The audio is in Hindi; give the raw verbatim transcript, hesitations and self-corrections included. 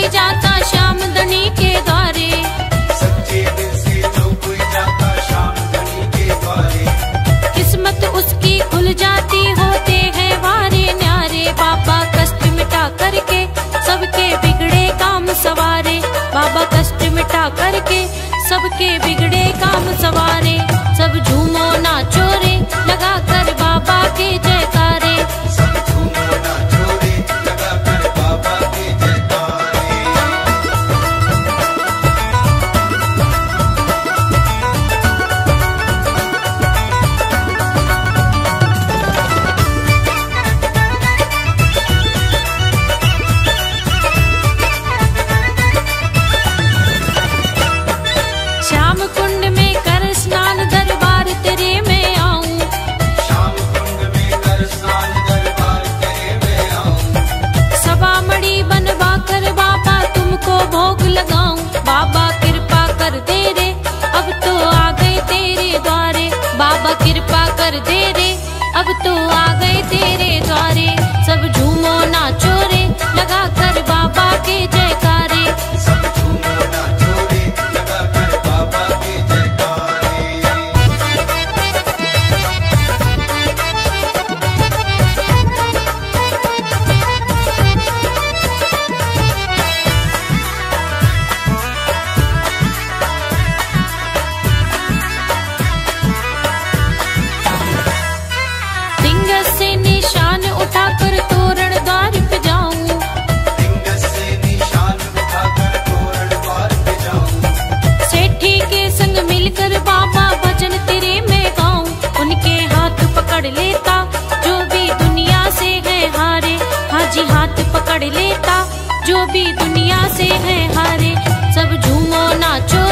कोई जाता श्याम धनी के द्वारे, सच्चे दिल से जो कोई जाता श्याम धनी के द्वारे, किस्मत उसकी खुल जाती होते हैं वारे न्यारे। बाबा कष्ट मिटा करके सबके बिगड़े काम सवारे, बाबा कष्ट मिटा करके सबके बिगड़े काम सवारे। सब झूमो नाचो रे लगा कर बाबा के जयकारे, सब झूमो नाचो रे लगा कर बाबा के जयकारे। श्याम कुंड में कर स्नान दरबार तेरे में आऊं, श्याम कुंड में कर स्नान दरबार तेरे में आऊं, सभा मणि बनवा कर बाबा तुमको भोग लगाऊं। बाबा कृपा कर दे रे अब तो आ गए तेरे द्वारे, बाबा कृपा कर दे रे अब तो आ गए तेरे द्वारे। सब झूमो नाचो रे लगा कर बाबा के जयकारे, सब झूमो नाचो रे लगा कर बाबा के जयकारे। दिंगस से निशान उठाकर तोरण द्वार पे जाऊं, दिंगस से निशान उठाकर तोरण द्वार पे जाऊं, सेठी के संग मिलकर बाबा भजन तेरे में गाऊं। उनके हाथ पकड़ लेता जो भी दुनिया से है हारे, हाजी हाथ पकड़ लेता जो भी दुनिया से है हारे। सब झूमो नाचो